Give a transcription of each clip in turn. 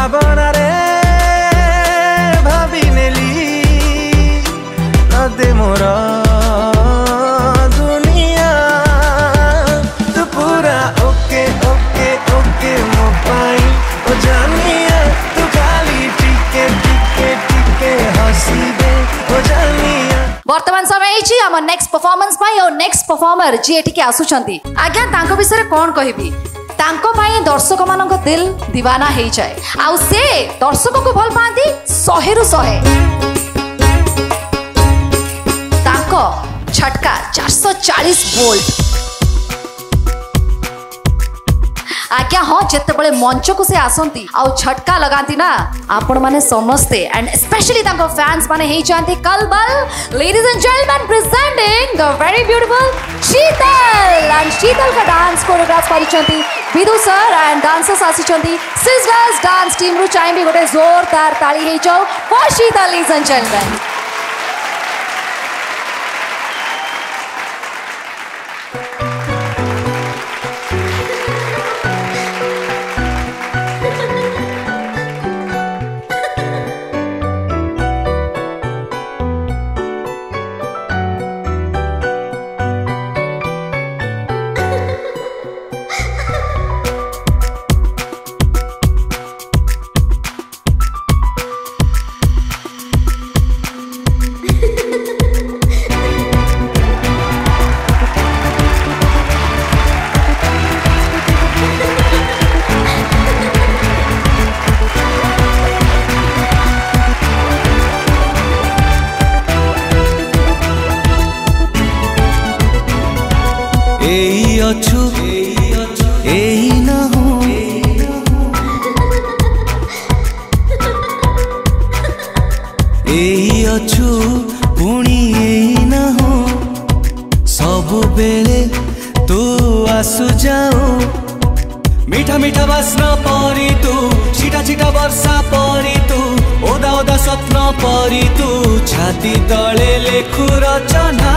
भावना रे भाभी नेली नदे मोर दुनिया तू पूरा ओके ओके ओके मो पाई ओ जानिया तू खाली टिके टिके टिके हसी दे ओ जानिया। वर्तमान समय जी आम नेक्स्ट परफॉर्मेंस पाई और नेक्स्ट परफॉर्मर जी एठी के आसुचंती आज्ञा तांको विषय कोन कहिबी तांको पाई दर्शक मानक दिल दीवाना हेई जाए आउ से दर्शक को भल पाती 100 रु 100 तांको झटका 440 वोल्ट आज्ञा हाँ जिते बड़े मंच को से आसंती आउ झटका लगाती ना आपण माने समस्ते एंड स्पेशली तांको फैंस माने हेई जांती कलबल। Ladies and gentleman presenting the very beautiful Sheetal and Sheetal का डांस कोरियोग्राफ करिसंती विदु सर एंड डांसर्स आसीचंती सिस्टर्स डांस टीम रु चाहि भी गोटे जोरदार ताली हेई जाओ for Sheetal. Ladies and gentleman पुणी न हो सब बेले तू आसु जाओ मीठा मीठा बास्ना परी तू छिटा छिटा वर्षा परी तू ओदा ओदा स्वप्न परी तू छाती तले लेखु रचना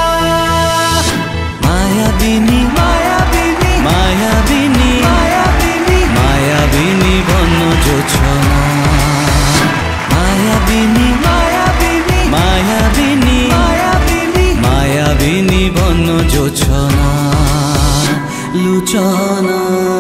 मायाबिनी मायाबिनी मायाबिनी मायाबिनी मायाबिनी बन जो छना मायाबिनी मायाबिनी मायाबिनी मायाबिनी मायाबिनी बन जो छना लुचना।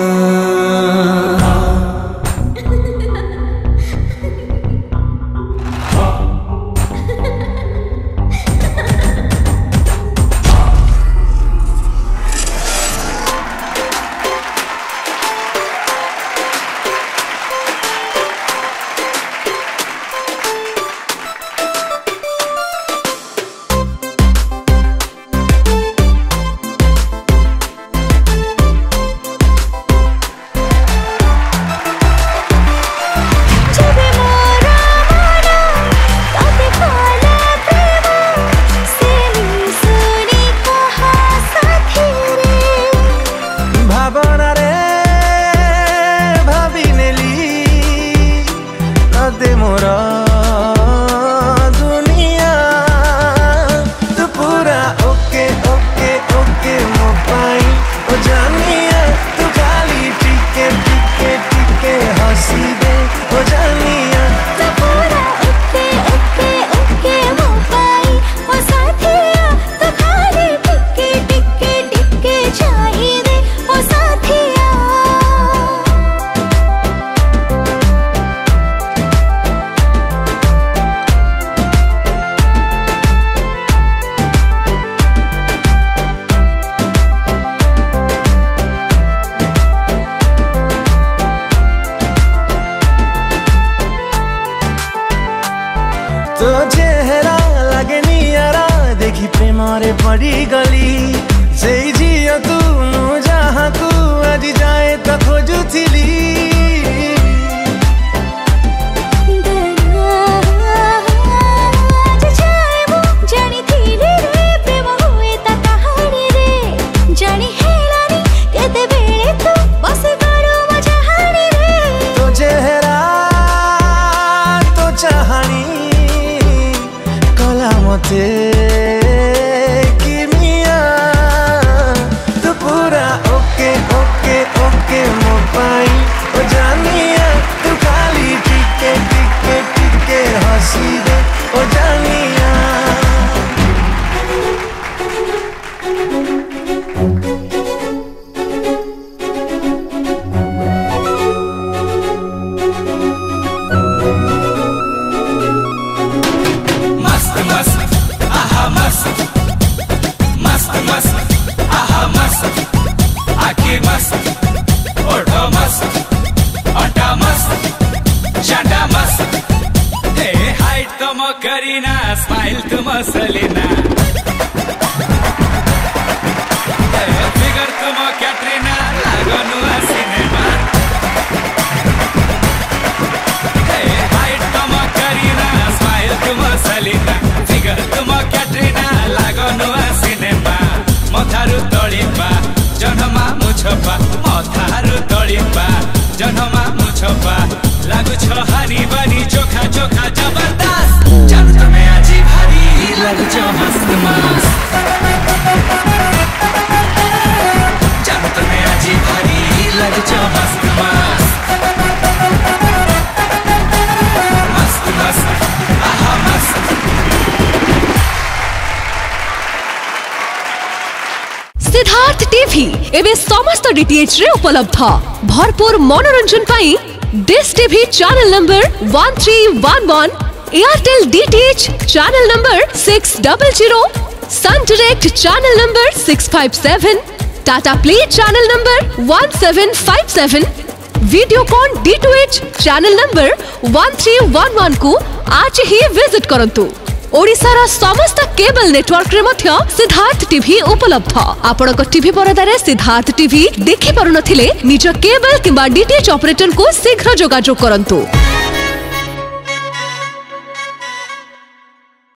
तो चेहरा लगे नियारा देखी प्रेमारे पड़ी गली से झियो तू जहाँ को आज जाए तो खोजुथिली मते किमिया तू पूरा ओके ओके ओके मो पाई ओ जानिया तू खाली करीना स्माइल तुम सलीना फिगर तुम कैटरीना लागो नुआ सिनेमा हाइट तुम करीना स्माइल तुम सलीना फिगर तुम कैटरीना लागो नुआ सिनेमा मथारु तळिपा जन्मा मुछपा मथारु तळिपा जन्मा मुछपा लागु छ हानी बानी चोखा चोखा जबरदस्त जानु तमे आजी भारी लागु छ मस्त मस्त जानु तमे आजी भारी लागु छ मस्त मस्त मस्त मस्त आहा मस्त। सिद्धार्थ टीवी एवं समस्त डीटीएच रे उपलब्ध भरपूर मनोरंजन पाई dish TV channel number 1311 Airtel DTH channel number 600 sun direct channel number 657 Tata play channel number 1757 Videocon D2H channel number 1311 को आज ही विजिट करंतु। ओडिशार समस्त केबल नेटवर्क रे मध्य सिद्धार्थ टीवी उपलब्ध आपण टीवी परदारे सिद्धार्थ टीवी देखि पारु नथिले निज केबल किंबा डीटीएच ऑपरेटर को शीघ्र जोगाजोग करंतु।